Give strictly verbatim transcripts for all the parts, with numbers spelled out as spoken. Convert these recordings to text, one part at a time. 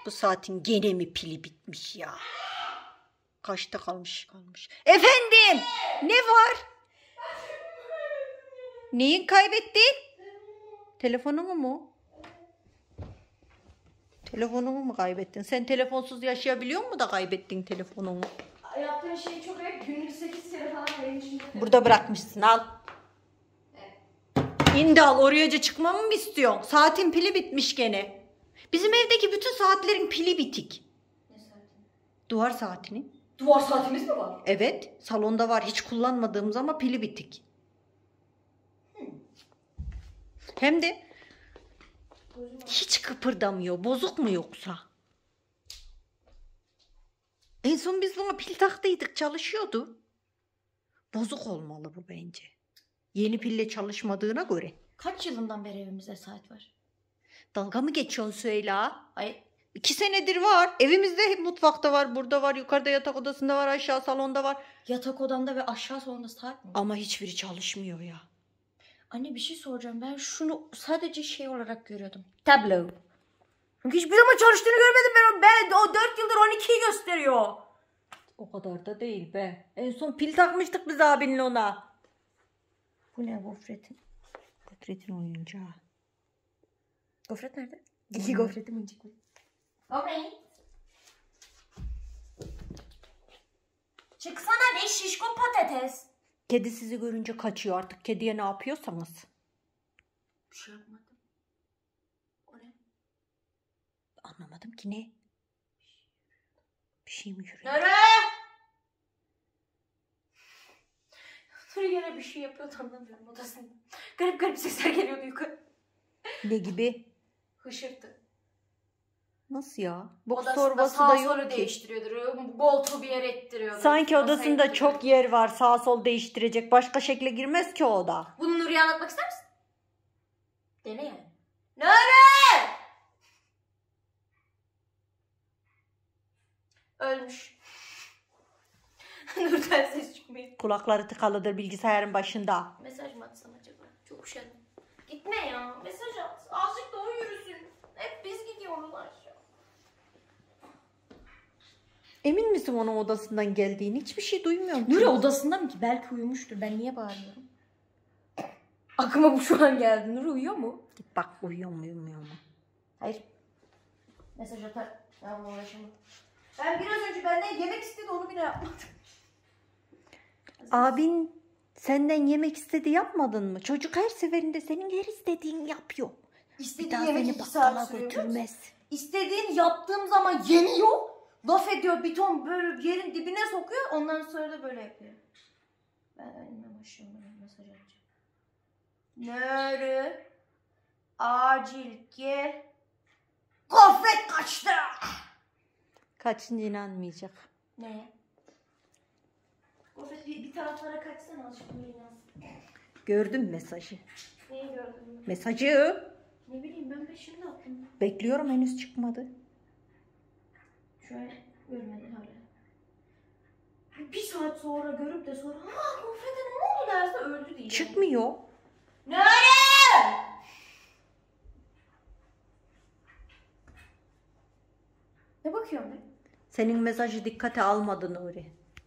Bu saatin gene mi pili bitmiş ya? Kaçta kalmış kalmış. Efendim, ne var? Neyi kaybettin? Telefonunu mu? Telefonunu mu kaybettin? Sen telefonsuz yaşayabiliyor musun da kaybettin telefonunu? Yaptığın şey çok hep günlük sekiz kere falan benim için. Burada bırakmışsın, al. Evet. İndi al, oraya çıkmamı mı istiyorsun? Saatin pili bitmiş gene. Bizim evdeki bütün saatlerin pili bitik. Ne saati? Duvar saatini. Duvar saatimiz mi var? Evet, salonda var, hiç kullanmadığımız ama pili bitik. Hmm. Hem de hiç kıpırdamıyor. Bozuk mu yoksa? En son biz buna pil taktıydık, çalışıyordu. Bozuk olmalı bu bence. Yeni pille çalışmadığına göre. Kaç yılından beri evimizde saat var? Dalga mı geçiyorsun Süheyla? Ay. İki senedir var. Evimizde mutfakta var, burada var, yukarıda yatak odasında var, aşağı salonda var. Yatak odamda ve aşağı salonda saat mi? Ama hiçbiri çalışmıyor ya. Anne bir şey soracağım. Ben şunu sadece şey olarak görüyordum. Tablo. Çünkü hiçbir zaman çalıştığını görmedim ben. Ben o dört yıldır on ikiyi gösteriyor. O kadar da değil be. En son pil takmıştık biz abinle ona. Bu ne gofretin? Gofretin oyuncağı. Gofret nerede? İki gofretim incik mi? Gofret. Çıksana be şişko patates. Kedi sizi görünce kaçıyor artık. Kediye ne yapıyorsanız. Bir şey yapmadım. O ne? Anlamadım ki ne? Bir şey mi yürüyor? Nere? Nuri gene bir şey yapıyordu anlamıyorum odasında. Garip garip sesler geliyordu yukarı. Ne gibi? Hışırtı. Nasıl ya? Boks Odasında torbası sağ da sola yok ki. değiştiriyordur. Koltuğu bir yere ittiriyordur. Sanki Masaya odasında ittiriyordur. çok yer var. Sağ sol değiştirecek. Başka şekle girmez ki o oda. Bunu Nuri'ye anlatmak ister misin? Dene yani. Nuri! Ölmüş. Nur'dan ses çıkmıyor. Kulakları tıkalıdır bilgisayarın başında. Mesaj mı atsam acaba? Çok üşendim. Gitme ya. Mesaj at. Azıcık da o yürüsün. Hep biz gidiyoruz aşağı. Emin misin onun odasından geldiğini? Hiçbir şey duymuyorum. Nuri odasında mı ki? Belki uyumuştur. Ben niye bağırıyorum? Aklıma bu şu an geldi. Nuri uyuyor mu? Git bak, uyuyor mu uyumuyor mu? Hayır. Mesaj atar. Ben bununla uğraşamam. Ben biraz önce benden yemek istedi, onu bile yapmadım. Abin senden yemek istedi, yapmadın mı? Çocuk her seferinde senin her istediğini yapıyor. Bir İstediğin daha yemek seni iki bakkala saat sürüyor. götürmez. İstediğin yaptığım zaman yemiyor. Laf ediyor, bir ton böyle yerin dibine sokuyor. Ondan sonra da böyle yapıyor. Ben elimle başlıyorum. Mesaj atacağım. Nuri, acil gel. Gofret kaçtı. Kaçınca inanmayacak. Ne? Gofret bir, bir taraflara kaçsana azıcık böyle inansın. Gördüm mesajı. Neyi gördün? Mesajı. Ne bileyim ben de şimdi attım. Bekliyorum, henüz çıkmadı. Şöyle görmedim hala. Bir saat sonra görüp de sonra ha Gofret'e ne oldu derse öldü diyeceğim. Çıkmıyor. Nerede? Ne bakıyorsun be? Senin mesajı dikkate almadın Nuri.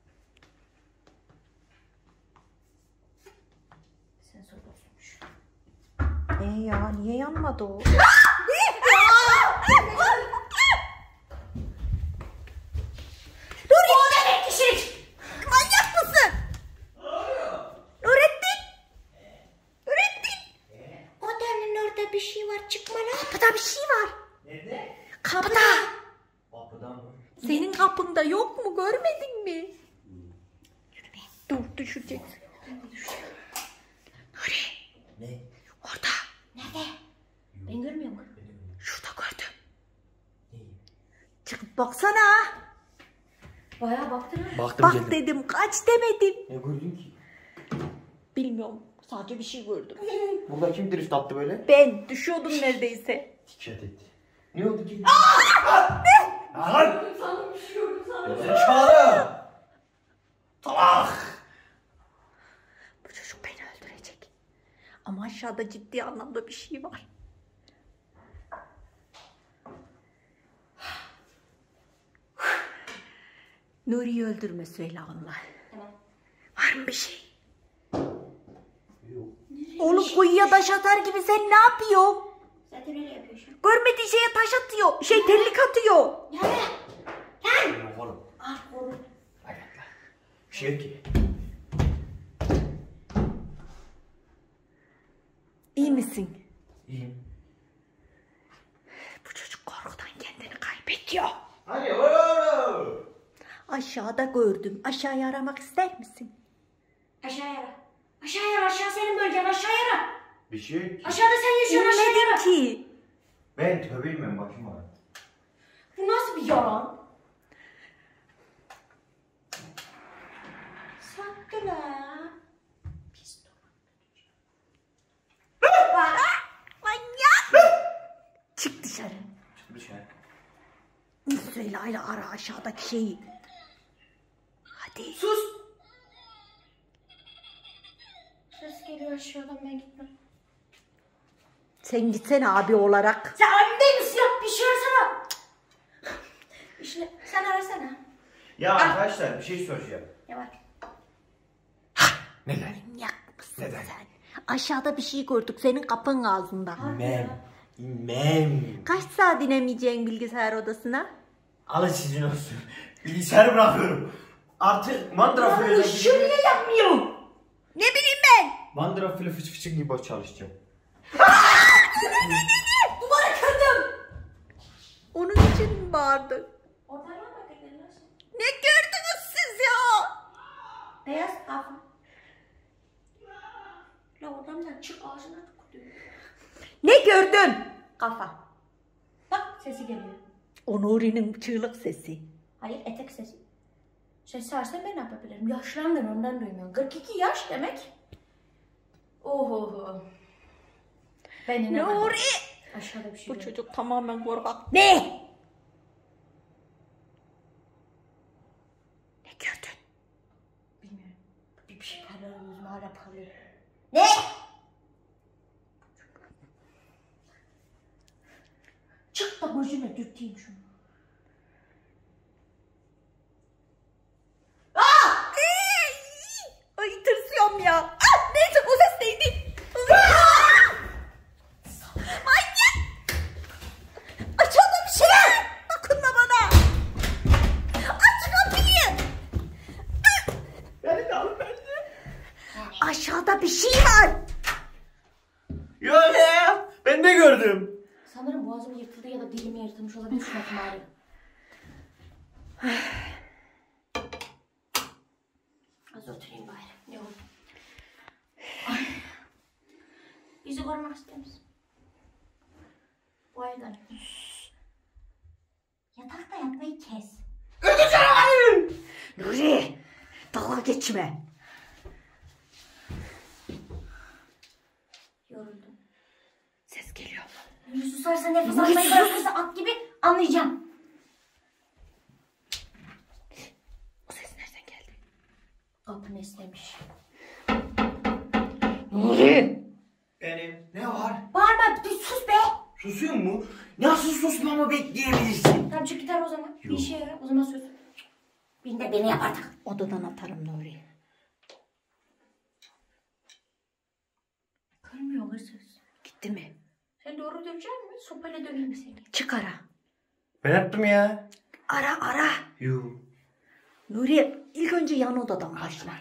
Sensör bozulmuş. E ya niye yanmadı o? Nuri! O demek kişilik! Manyak mısın? Nurettin! Nurettin! O demin orada bir şey var, çıkma lan. Kapıda bir şey var. Nerede? Kapıda. Kapıda mı? Senin kapında yok mu? Görmedin mi? Yürü be. Dur, düşeceksin. Nuri! Ne? Orada. Nerede? Ben görmüyorum. Şurada gördüm. Neyi? Çıkıp baksana. Bayağı baktın ha. Baktım Bak geldim. dedim, kaç demedim. Ne gördün ki? Bilmiyorum. Sadece bir şey gördüm. Burada kim drift attı böyle? Ben düşüyordum neredeyse. Dikkat et. Ne oldu ki? Aaa! Ne? Lan! Sandım bir şey gördüm sandım. Zekalı! Salak! Bu çocuk beni öldürecek. Ama aşağıda ciddi anlamda bir şey var. Nuri'yi öldürme söyle onunla. Tamam. Var mı bir şey? Yok. Oğlum kuyuya taş atar gibi sen ne yapıyorsun? Zaten öyle yapıyorsun. Görmediği şeye taş atıyor. Şey terlik atıyor. Gel. Gel. Yok oğlum. Ah oğlum. Hadi atla. Bir şey yok ki. İyi misin? İyiyim. Bu çocuk korkudan kendini kaybediyor. Hadi oğlum. Aşağıda gördüm. Aşağıya aramak ister misin? Aşağı yara. Aşağı yara. Aşağı senin bölgen. Aşağı yara. Bir şey yok ki. Aşağıda sen yaşıyorsun. Aşağı yara. İnmedim ki. Ben tövbeyim ben bakayım ona. Bu nasıl bir yalan? Sattı la. Pis Manyak. Çık dışarı. Çık dışarı. Söyle hala ara aşağıdaki şeyi. Hadi. Sus. Ses geliyor aşağıdan, ben gitmem. Sen gitsene abi olarak. Sen abim değil misin ya? Bir şey arasana. İşte sen arasana. Ya arkadaşlar bir şey soracağım. Ya bak. Neden? Manyak mısın Neden? sen? Aşağıda bir şey gördük senin kapının ağzında. İnmem. İnmem. Kaç saat inemeyeceksin bilgisayar odasına? Alın sizin olsun. Bilgisayarı bırakıyorum. Artık mandıra Ya file ışığı niye yapmıyorum? Ne bileyim ben? Mandıra file fıç fıçın gibi boş çalışacağım. Duvarı kırdım. Onun için mi bağırdın? Oradan bak bakayım nasıl? Ne gördünüz siz ya? Beyaz kafa. La oradan da çık ağzına tıkılıyor. Ne gördün? Kafa. Bak sesi geliyor. O Nuri'nin çığlık sesi. Hayır, etek sesi. Ses versen ben ne yapabilirim? Yaşlandın, ondan duymuyorum. kırk iki yaş demek. Oho. Ben inanamadım. Nuri! Aşağıda bir şey Bu yok. çocuk tamamen korkak. Ne? Ne gördün? Bilmiyorum. Bir bir şey parlıyor gözüme, hala parlıyor. Ne? Çık da gözüme dürteyim şunu. Ay tırsıyorum ya. Ah, neyse o ses neydi? Ah! Manyak! Aşağıda bir şey var. Dokunma bana. Aç kapıyı. Beni de alın beni de. Aşağıda bir şey var. Yok ya. Ben de gördüm. Sanırım boğazım yırtıldı ya da dilim yırtılmış olabilir şu ihtimali. Az oturayım bari. Ne oldu? Ay. Bizi korumak ister misin? Bu aydan. Yatakta yatmayı kes. Nuri, dalga geçme. Yoruldum. Ses geliyor. Yürü susarsa nefes almayı bırakırsa at gibi anlayacağım. O ses nereden geldi? Kapı nesnemiş. Nuri! Benim. Ne var? Bağırma, bir sus be. Susuyor mu? Nasıl susmamı bekleyebilirsin? Tamam çık gider o zaman. Bir Yok. işe yarar. O zaman söz. Bin de beni yap artık. Odadan atarım Nuri. Kırmıyor hırsız. Gitti mi? Sen doğru dövecek misin? Sopayla döveyim mi seni? Çık ara. Ben yaptım ya. Ara ara. Yok. Nuri ilk önce yan odadan başla.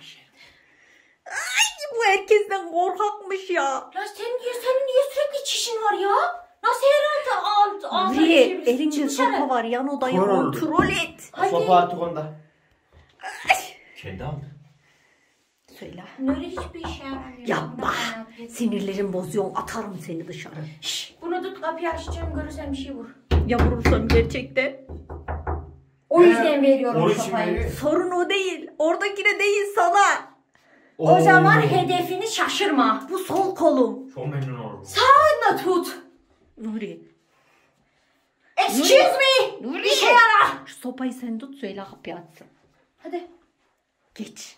Ay bu herkesten korkakmış ya. Ya sen niye, senin niye sürekli çişin var ya? Nasıl herhalde alt, alt, Nuri elinde sopa var yan odayı Kör oldu. kontrol et. Hadi. Sopa artık onda. Kendi aldı. Söyle. Nuri hiçbir işe yaramıyor. Yapma. Buna ben Sinirlerin bozuyor. Atarım seni dışarı. Şşş, bunu tut, kapıyı açacağım, görürsen bir şey vur. Ya vurursam gerçekten. O yüzden veriyorum O o için sopayı. veriyor. Sorun o değil. Oradakine değil sana. O Oo. zaman hedefini şaşırma. Bu sol kolum. Çok memnun oldum. Sağına tut. Nuri. Excuse me. Nuri. Bir şey yara. Şu sopayı sen tut söyle kapıyı açsın. Hadi. Geç.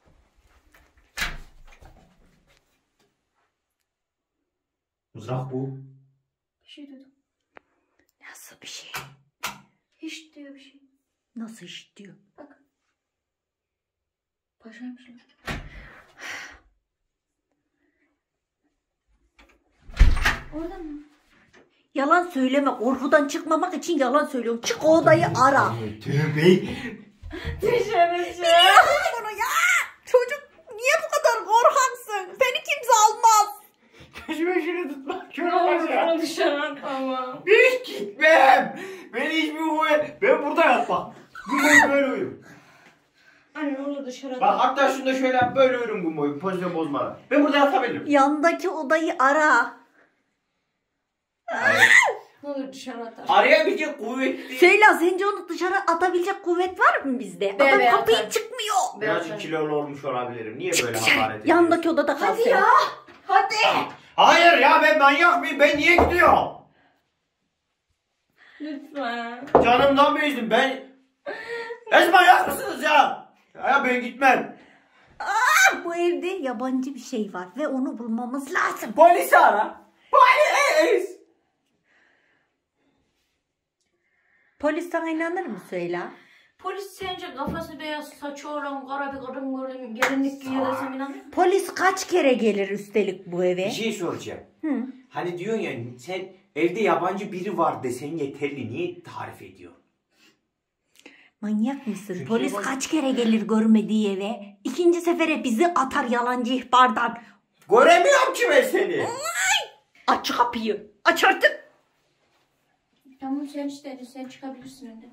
Mızrak bu. Bir şey duydum. Nasıl bir şey? Hiç diyor bir şey. Nasıl iş diyor? Bak. Başarmış lan. Orada mı? Yalan söyleme. Korkudan çıkmamak için yalan söylüyorum. Çık o odayı ara. Tövbe. Dışarı Bunu ya. Çocuk niye bu kadar korkaksın? Seni kimse almaz. Kaşıma şunu tutma. Kör Ne olur olacak. bana dışarı atma. Hiç gitmem. Ben hiçbir uyum. Ben burada yatmam. Gün boyu böyle uyurum. Anne ne olur dışarı Bak atma. hatta şunu da şöyle yap. Böyle uyurum gün boyu. Pozisyon bozmadan. Ben burada yatabilirim. Yandaki odayı ara. Ne olur dışarı at. Arayabilecek kuvvetli. Söyle sence onu dışarı atabilecek kuvvet var mı bizde? Adam Evet, kapıyı atar. çıkmıyor. Birazcık kilolu olmuş olabilirim. Niye böyle Dışarı, hakaret ediyorsun? yandaki odada kalsın. Hadi ya. Hadi. Hayır ya ben manyak mıyım? Ben niye gidiyorum? Lütfen. Canımdan bezdim ben. Siz manyak mısınız ya? Ya ben gitmem. Bu evde yabancı bir şey var ve onu bulmamız lazım. Polisi ara. Polis. Polis sana inanır mı Söyle? Polis sence kafası beyaz, saçı olan kara bir kadın görün, gelinlik giyiyor desem inanır mısın? Polis kaç kere gelir üstelik bu eve? Bir şey soracağım. Hı. Hani diyorsun ya sen evde yabancı biri var desen yeterli. Niye tarif ediyor? Manyak mısın? Çünkü Polis yabancı- kaç kere gelir görmediği eve? İkinci sefere bizi atar yalancı ihbardan. Göremiyorum ki ben seni. Aç kapıyı. Aç artık. Tamam sen işte sen çıkabilirsin önden.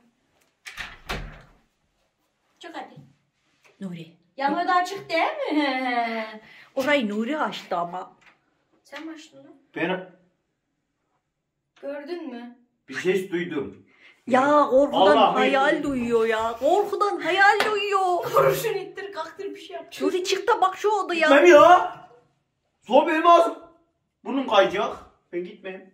Çık hadi. Nuri. Yan oda açık değil mi? Orayı Nuri açtı ama. Sen mi açtın lan? Ben Gördün mü? bir ses duydum. Ya korkudan Vallahi hayal duydum. duyuyor ya. Korkudan hayal duyuyor. Kurşun ittir kalktır bir şey yap. Nuri çık da bak şu odaya. Gitmem ya. Zor benim ağzım. Burnum kayacak. Ben gitmem.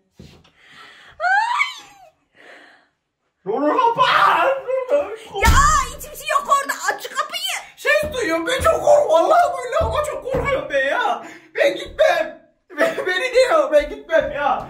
Ne olur kapat. Ya hiçbir şey yok orada. Aç kapıyı. Ses duyuyorum ben çok korkuyorum. Vallahi billahi ama çok korkuyorum ben ya. Ben gitmem. Ben, beni diyor ben gitmem ya.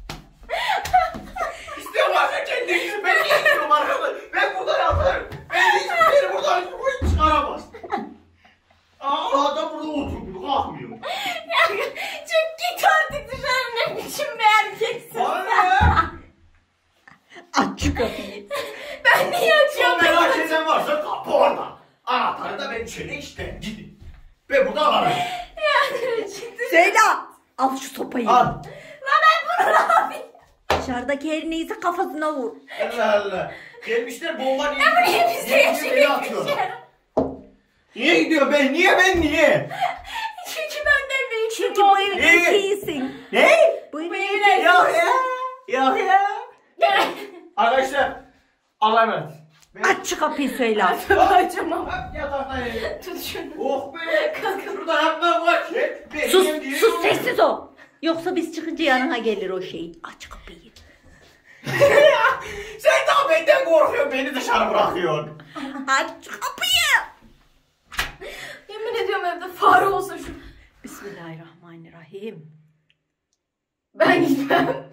İstiyorum artık kendinizi. Ben niye gidiyorum arkadaşlar? Ben burada yatarım. Ben hiç beni buradan hiç çıkaramaz. Aa adam burada oturuyor. Kalkmıyor. Çık git artık dışarı ne biçim bir erkeksin. Bana ne ya? Aç şu kapıyı. Ben niye açıyorum? Çok merak eden varsa kapı orada. Anahtarı da ben içeri işte. Gidin. Ben burada varım. Söyle. Al şu sopayı. Al. Lan ben bunu ne yapayım? Dışarıdaki her neyse kafasına vur. Allah Allah. Gelmişler bomba niye? Buraya biz de Niye gidiyor, beni yaşamak atıyor? istiyorum. Niye gidiyor ben? Niye ben niye? Çünkü benden büyük Çünkü bu evin Ne? erkeğisin. Ne? Bu evin Bu evin erkeği. Yok ya. Yok ya. Arkadaşlar. Allah'a emanet. Aç şu kapıyı Söyle. Açamam. Bak yataktan yere. Tut şunu. Oh be. Şurada yapmam var ki. Ben Sus, yiyeyim diye sus yok. sessiz ol. Yoksa biz çıkınca yanına gelir o şey. Aç kapıyı. Sen daha benden korkuyorsun. Beni dışarı bırakıyorsun. Aç kapıyı. Yemin ediyorum evde fare olsa şu. Bismillahirrahmanirrahim. Ben gitmem.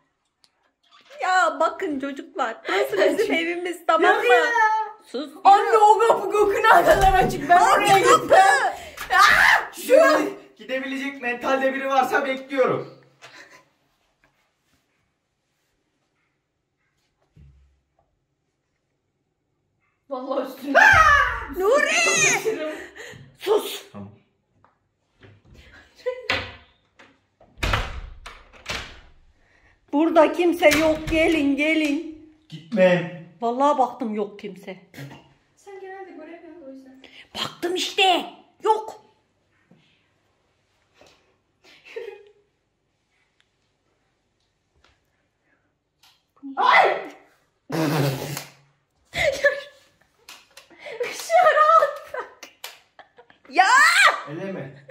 Ya bakın çocuklar. Burası bizim evimiz tamam mı? Sus. Anne o kapı kokuna kadar açık. Ben oraya Aç kapı. gitmem. Şu gidebilecek mentalde biri varsa bekliyorum. Vallahi üstüne. Nuri. Sus. Tamam. Burada kimse yok. Gelin gelin. Gitmem. Vallahi baktım yok kimse. Sen genelde göremiyorsun o yüzden. Baktım işte. Yok. Ay! Şarap. Ya. Eleme.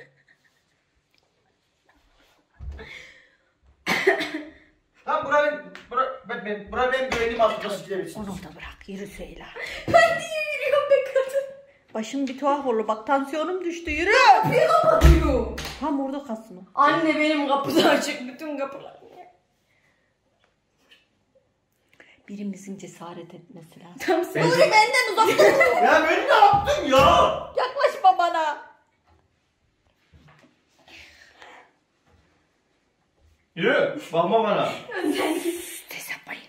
Lan bura ben, bura ben, ben, bura benim güvenliğim altında nasıl gidebilirsin? Onu da bırak. Yürü Söyle. Ben niye yürüyorum be kadın? Başım bir tuhaf olur. Bak tansiyonum düştü. Yürü. Kapıyı kapatıyor. Tam orada kalsın o. Anne benim kapıda açık bütün kapılar. Birimizin cesaret etmesi lazım. Tam sen. Bence- Nuri benden uzak dur. Ya ben ne yaptım ya? Yaklaşma Yürü. Bakma bana. Önden git. Ses yapmayın.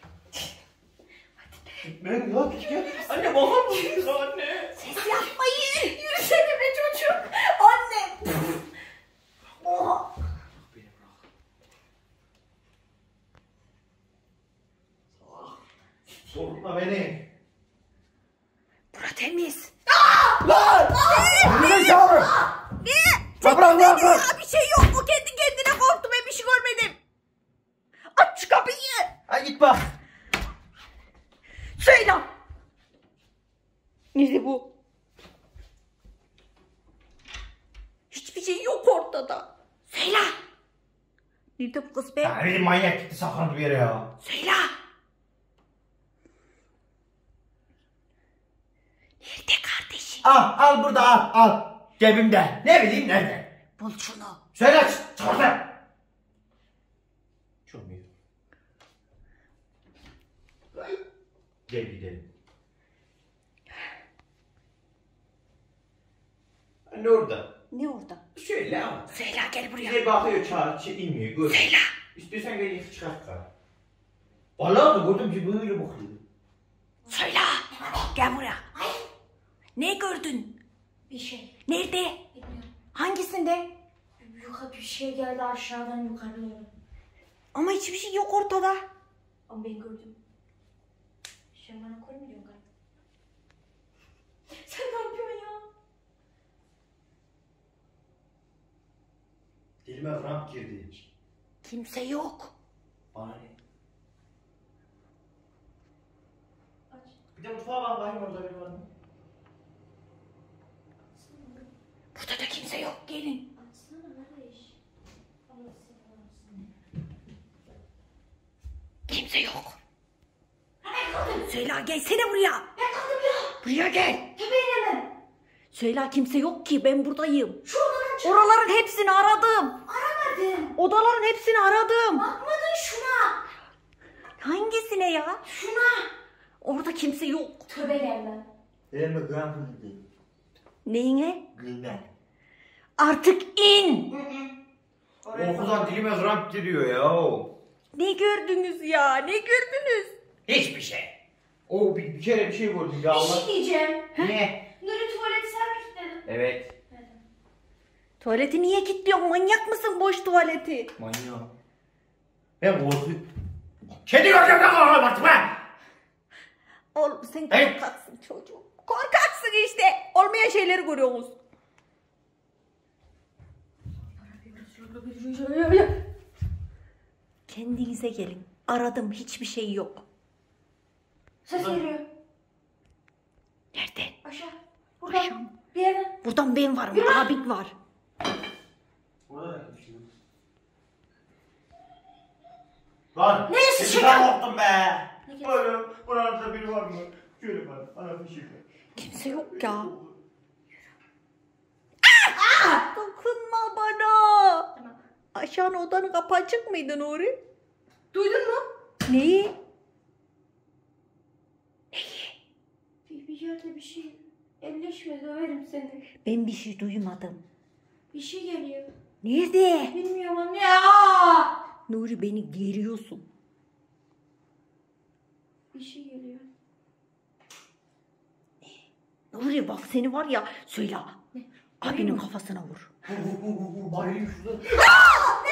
Ben ya gel. Anne bakar mısın anne? Ses yapmayın. Yürüsene be çocuk. Anne. Oha. Beni bırak. Salak. Korkutma beni. Bura temiz. Lan! Ne çağırın? Ne? Bırak bırak bırak. Ya bir şey yok. O kendi kendine korktu. Ben bir şey görmedim. Aç şu kapıyı. Hadi git bak. Söyle. Nerede bu? Hiçbir şey yok ortada. Söyle. Nerede bu kız be? Ya benim manyak gitti saklandı bir yere ya. Söyle. Nerede kardeşim? Al al burada al al. Cebimde. Ne bileyim nerede? Bul şunu. Söyle çıkardı. Çömüyor. Gel gidelim. Anne orada. Ne orada? Şöyle ama. Söyle gel buraya. Bize bakıyor çağır, şey inmiyor, görüyor. Söyle. İstiyorsan gel yıkı çıkart kar. Vallahi da gördüm ki böyle bakıyor. Söyle. Gel buraya. Ne gördün? Bir şey. Nerede? Bilmiyorum. Hangisinde? Yukarı bir şey geldi aşağıdan yukarı doğru. Ama hiçbir şey yok ortada. Ama ben gördüm. Sen bana koy mu diyorsun galiba? Sen ne yapıyorsun ya? Dilime kramp girdi. Kimse yok. Bana ne? Aç. Bir de mutfağa bak bakayım orada bir var mı? Burada da kimse yok. Gelin. Açsana kardeş. Allah seni versin. Kimse yok. Söyle gelsene buraya. Buraya gel. Tabii hemen. Söyle kimse yok ki. Ben buradayım. Şu odanın çabuk. Oraların hepsini aradım. Aramadım. Odaların hepsini aradım. Bakmadın şuna. Hangisine ya? Şuna. Orada kimse yok. Tövbe gel lan. Dilime kramp girdi. Neyine? Dilime. Artık in. Korkudan dilime kramp giriyor ya. Ne gördünüz ya? Ne gördünüz? Hiçbir şey. O bir, bir kere bir şey gördüm ya Bir Allah. şey diyeceğim. Ne? Nuri tuvaleti sen mi kilitledin? Evet. Tuvaleti niye kilitliyorsun? Manyak mısın boş tuvaleti? Manyak. Ben korkuyorum. Kedi göreceğim ben korkuyorum artık ben. Oğlum sen Hey! korkaksın çocuğum. Korkaksın işte. Olmayan şeyleri görüyorsunuz. Kendinize gelin. Aradım hiçbir şey yok. Ses geliyor. Nerede? Aşağı. Buradan. Aşağı mı? Bir yerden. Buradan ben varım. Abin var. Burada da bir şey yok. Lan! Neyse, seni şaka. ben korktum be! Ne geldi? Böyle, buranın biri var mı? Şöyle bana, bana bir şey ver. Kimse yok ya. Dokunma bana. Tamam. Aşağının odanın kapı açık mıydı Nuri? Duydun mu? Neyi? Bir, bir yerde bir şey elleşme, döverim seni. Ben bir şey duymadım. Bir şey geliyor. Nerede? Bilmiyorum anne ya. Nuri beni geriyorsun. Bir şey geliyor. Nuri bak seni var ya söyle. Ne? Abinin kafasına vur. Vur vur vur vur, bayılayım şurada.